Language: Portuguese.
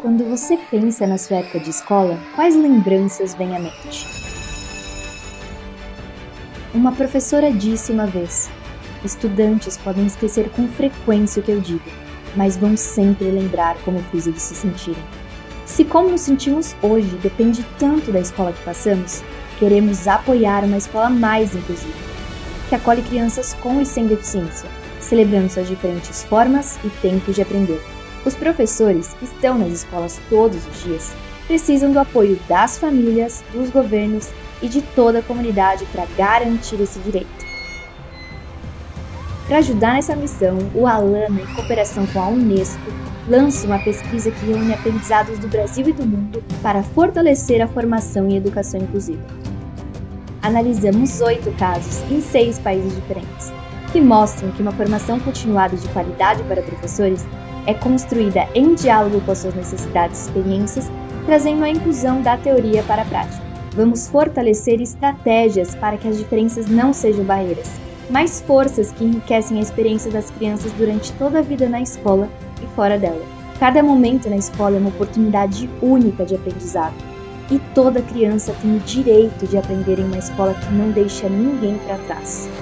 Quando você pensa na sua época de escola, quais lembranças vêm à mente? Uma professora disse uma vez: estudantes podem esquecer com frequência o que eu digo, mas vão sempre lembrar como fiz eles se sentirem. Se como nos sentimos hoje depende tanto da escola que passamos, queremos apoiar uma escola mais inclusiva, que acolhe crianças com e sem deficiência, celebrando suas diferentes formas e tempos de aprender. Os professores, que estão nas escolas todos os dias, precisam do apoio das famílias, dos governos e de toda a comunidade para garantir esse direito. Para ajudar nessa missão, o Alana, em cooperação com a Unesco, lança uma pesquisa que reúne aprendizados do Brasil e do mundo para fortalecer a formação em educação inclusiva. Analisamos 8 casos em 6 países diferentes, que mostram que uma formação continuada de qualidade para professores é construída em diálogo com as suas necessidades e experiências, trazendo a inclusão da teoria para a prática. Vamos fortalecer estratégias para que as diferenças não sejam barreiras, mas forças que enriquecem a experiência das crianças durante toda a vida na escola e fora dela. Cada momento na escola é uma oportunidade única de aprendizado, e toda criança tem o direito de aprender em uma escola que não deixa ninguém para trás.